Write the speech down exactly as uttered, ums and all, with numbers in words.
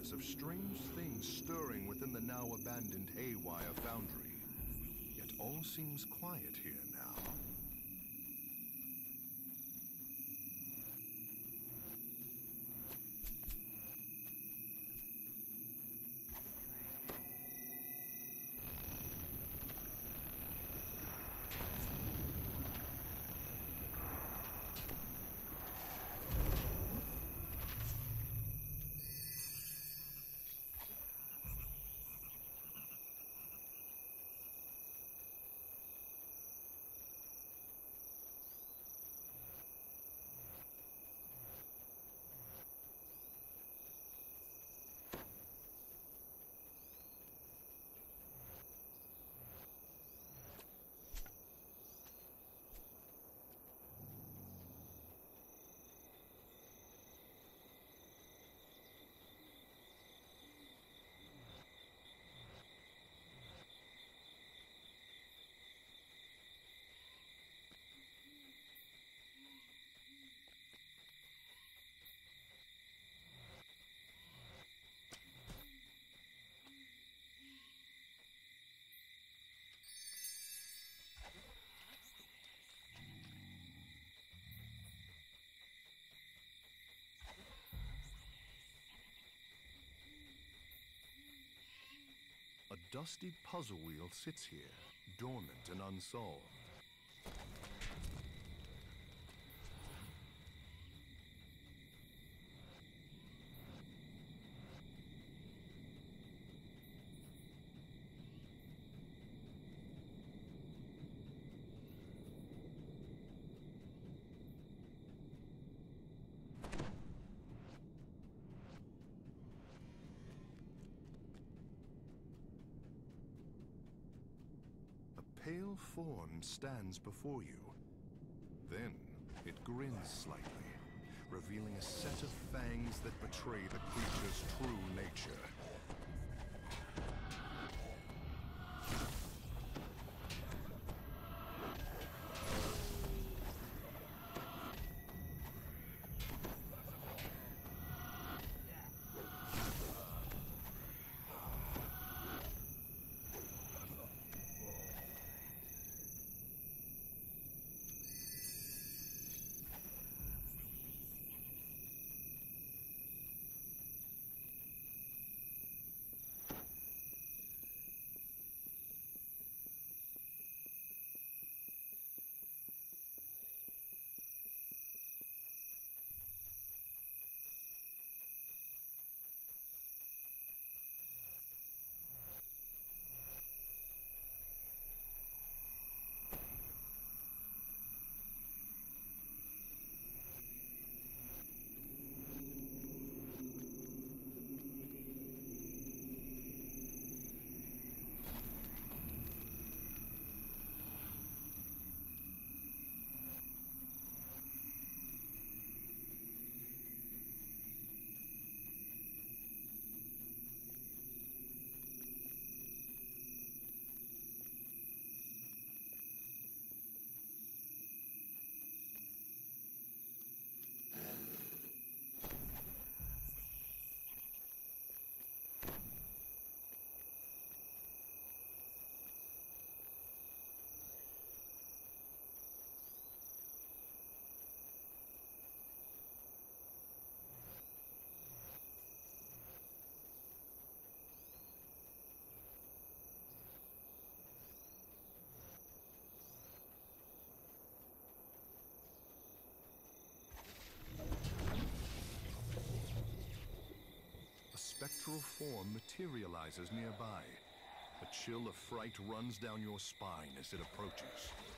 whispers of strange things stirring within the now abandoned Hayweird Foundry. Yet all seems quiet here now. A dusty puzzle wheel sits here, dormant and unsolved. A pale form stands before you. Then it grins slightly, revealing a set of fangs that betray the creature's true nature. A spectral form materializes nearby. A chill of fright runs down your spine as it approaches.